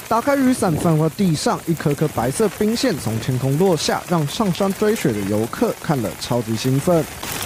打开雨伞放到地上，一颗颗白色冰线从天空落下，让上山追雪的游客看了超级兴奋。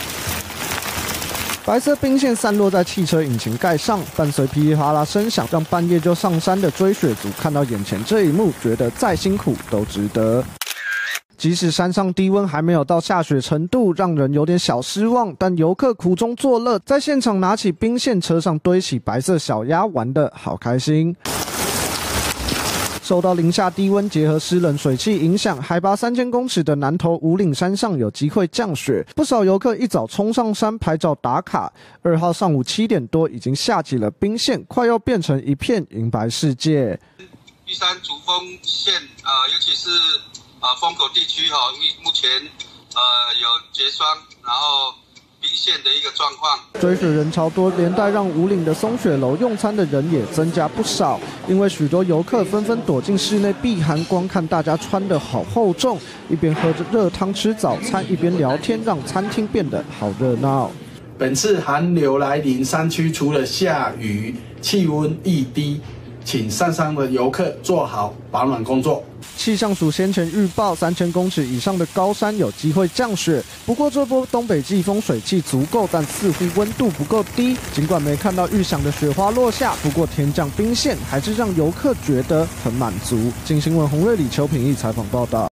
白色冰线散落在汽车引擎盖上，伴随噼里啪啦声响，让半夜就上山的追雪族看到眼前这一幕，觉得再辛苦都值得。即使山上低温还没有到下雪程度，让人有点小失望，但游客苦中作乐，在现场拿起冰线，车上堆起白色小鸭，玩得好开心。受到零下低温结合湿冷水汽影响，海拔3000公尺的南投武岭山上有机会降雪，不少游客一早冲上山拍照打卡。2号上午7点多，已经下起了冰线，快要变成一片银白世界。 玉山主峰线尤其是风口地区目前有结霜，然后冰线的一个状况。 追雪人潮多，连带让武岭的松雪楼用餐的人也增加不少，因为许多游客纷纷躲进室内避寒，光看大家穿得好厚重，一边喝着热汤吃早餐，一边聊天，让餐厅变得好热闹。 本次寒流来临，山区除了下雨，气温亦低，请上山的游客做好保暖工作。 气象署先前预报，3000公尺以上的高山有机会降雪。不过这波东北季风水汽足够，但似乎温度不够低。尽管没看到预想的雪花落下，不过天降冰线还是让游客觉得很满足。镜新闻洪瑞里、邱品义采访报道。